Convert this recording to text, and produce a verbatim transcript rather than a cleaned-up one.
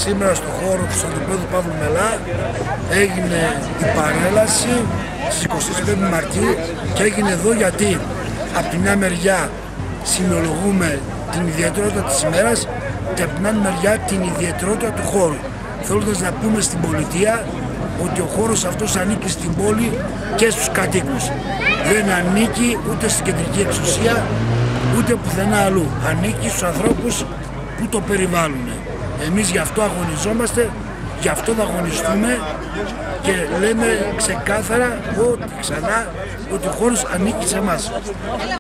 Σήμερα στο χώρο του στρατοπέδου Παύλου Μελά έγινε η παρέλαση στις εικοστή πέμπτη Μαρτίου και έγινε εδώ γιατί από την μια μεριά συνολογούμε την ιδιαιτερότητα της ημέρας και από την άλλη μεριά την ιδιαιτερότητα του χώρου, θέλοντας να πούμε στην πολιτεία ότι ο χώρος αυτός ανήκει στην πόλη και στους κατοίκους. Δεν ανήκει ούτε στην κεντρική εξουσία ούτε πουθενά αλλού. Ανήκει στους ανθρώπους που το περιβάλλουν. Εμείς γι' αυτό αγωνιζόμαστε, γι' αυτό θα αγωνιστούμε και λέμε ξεκάθαρα ότι ξανά ότι ο χώρος ανήκει σε εμάς.